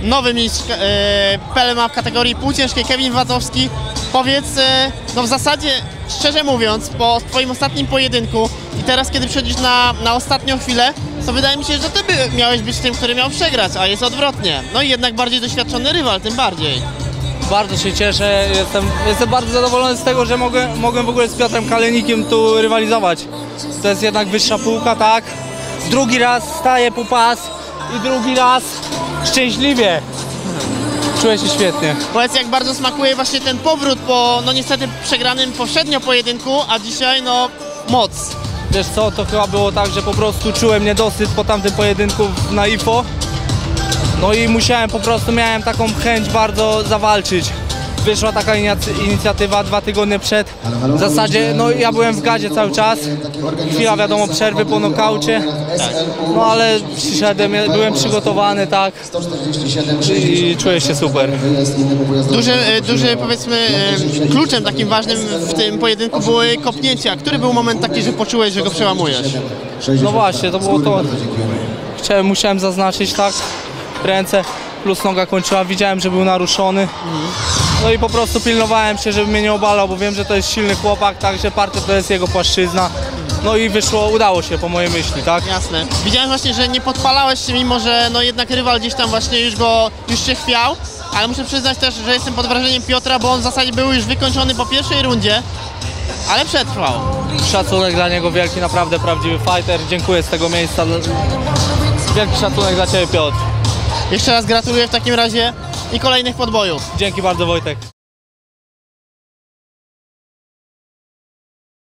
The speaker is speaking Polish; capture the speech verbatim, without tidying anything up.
nowy mistrz e, P L M A w kategorii półciężkiej, Kevin Wadzowski. Powiedz, e, no w zasadzie, szczerze mówiąc, po twoim ostatnim pojedynku i teraz, kiedy przychodzisz na, na ostatnią chwilę, to wydaje mi się, że ty by miałeś być tym, który miał przegrać, a jest odwrotnie. No i jednak bardziej doświadczony rywal, tym bardziej. Bardzo się cieszę, jestem, jestem bardzo zadowolony z tego, że mogę, mogłem w ogóle z Piotrem Kalenikiem tu rywalizować. To jest jednak wyższa półka, tak? Drugi raz staję po pas i drugi raz szczęśliwie. Czuję się świetnie. Powiedz, jak bardzo smakuje właśnie ten powrót po, no niestety, przegranym poprzednio pojedynku, a dzisiaj, no, moc. Wiesz co, to chyba było tak, że po prostu czułem niedosyt po tamtym pojedynku na I F O. No i musiałem, po prostu miałem taką chęć bardzo zawalczyć. Wyszła taka inicjatywa dwa tygodnie przed. W zasadzie, no ja byłem w gazie cały czas. Chwila, wiadomo, przerwy po nokaucie. No ale przyszedłem, byłem przygotowany, tak. I czuję się super. Duży, duży, powiedzmy, kluczem takim ważnym w tym pojedynku były kopnięcia. Który był moment taki, że poczułeś, że go przełamujesz? No właśnie, to było to. Chciałem, musiałem zaznaczyć, tak. Ręce plus noga kończyła, widziałem, że był naruszony. No i po prostu pilnowałem się, żeby mnie nie obalał, bo wiem, że to jest silny chłopak, także parter to jest jego płaszczyzna. No i wyszło, udało się po mojej myśli, tak? Jasne. Widziałem właśnie, że nie podpalałeś się, mimo że no jednak rywal gdzieś tam właśnie już go, już się chwiał, ale muszę przyznać też, że jestem pod wrażeniem Piotra, bo on w zasadzie był już wykończony po pierwszej rundzie, ale przetrwał. Szacunek dla niego wielki, naprawdę prawdziwy fighter. Dziękuję z tego miejsca. Wielki szacunek dla Ciebie, Piotr. Jeszcze raz gratuluję w takim razie i kolejnych podbojów. Dzięki bardzo, Wojtek.